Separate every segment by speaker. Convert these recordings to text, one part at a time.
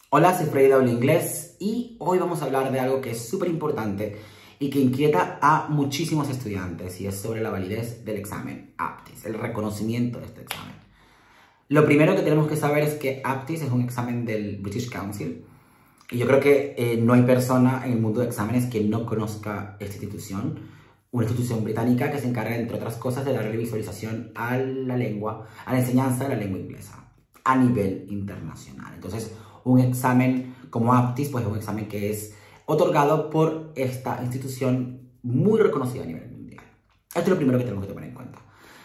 Speaker 1: Hola, soy Freddy Hablo Inglés y hoy vamos a hablar de algo que es súper importante y que inquieta a muchísimos estudiantes y es sobre la validez del examen APTIS, el reconocimiento de este examen. Lo primero que tenemos que saber es que APTIS es un examen del British Council y yo creo que no hay persona en el mundo de exámenes que no conozca esta institución, una institución británica que se encarga, entre otras cosas, de darle visualización a la lengua, a la enseñanza de la lengua inglesa a nivel internacional. Entonces, un examen como APTIS, pues es un examen que es otorgado por esta institución muy reconocida a nivel mundial. Esto es lo primero que tenemos que tomar en cuenta.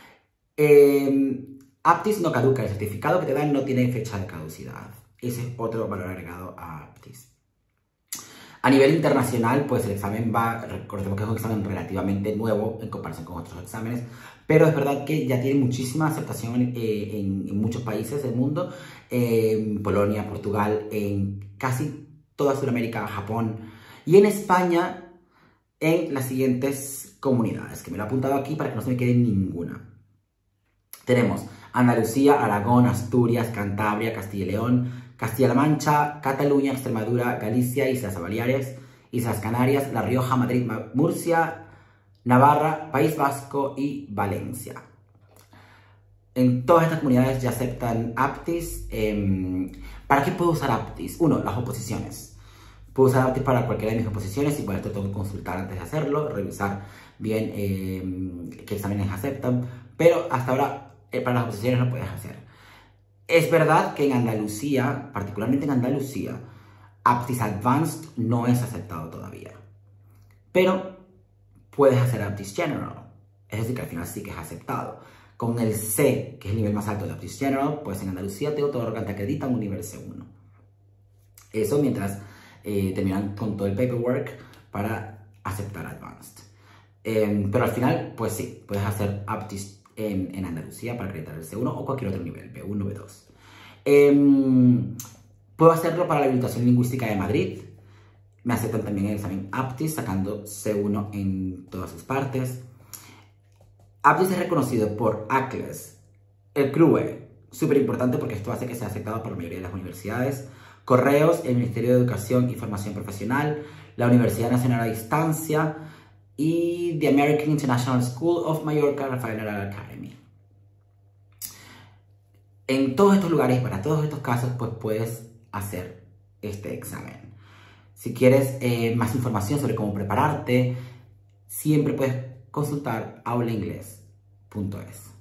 Speaker 1: APTIS no caduca, el certificado que te dan no tiene fecha de caducidad. Ese es otro valor agregado a APTIS. A nivel internacional, pues el examen recordemos que es un examen relativamente nuevo en comparación con otros exámenes, pero es verdad que ya tiene muchísima aceptación en muchos países del mundo, en Polonia, Portugal, en casi toda Sudamérica, Japón, y en España, en las siguientes comunidades, que me lo he apuntado aquí para que no se me quede ninguna. Tenemos Andalucía, Aragón, Asturias, Cantabria, Castilla y León, Castilla-La Mancha, Cataluña, Extremadura, Galicia, Islas Baleares, Islas Canarias, La Rioja, Madrid, Murcia, Navarra, País Vasco y Valencia. En todas estas comunidades ya aceptan APTIS. ¿Para qué puedo usar APTIS? Uno, las oposiciones. Puedo usar APTIS para cualquiera de mis oposiciones y por esto tengo que consultar antes de hacerlo, revisar bien qué exámenes aceptan, pero hasta ahora para las oposiciones no puedes hacer. Es verdad que en Andalucía, particularmente en Andalucía, APTIS Advanced no es aceptado todavía. Pero puedes hacer APTIS General. Es decir, que al final sí que es aceptado. Con el C, que es el nivel más alto de APTIS General, pues en Andalucía te otorgan, te acreditan un nivel C1. Eso mientras terminan con todo el paperwork para aceptar Advanced. Pero al final, pues sí, puedes hacer APTIS en Andalucía para acreditar el C1 o cualquier otro nivel, B1, B2. Puedo hacerlo para la habilitación lingüística de Madrid. Me aceptan también el examen APTIS sacando C1 en todas sus partes. APTIS es reconocido por ACLES, el CRUE, súper importante porque esto hace que sea aceptado por la mayoría de las universidades, Correos, el Ministerio de Educación y Formación Profesional, la Universidad Nacional a Distancia y The American International School of Mallorca Refinery Academy. En todos estos lugares, para todos estos casos, pues puedes hacer este examen. Si quieres más información sobre cómo prepararte, siempre puedes consultar aulainglés.es.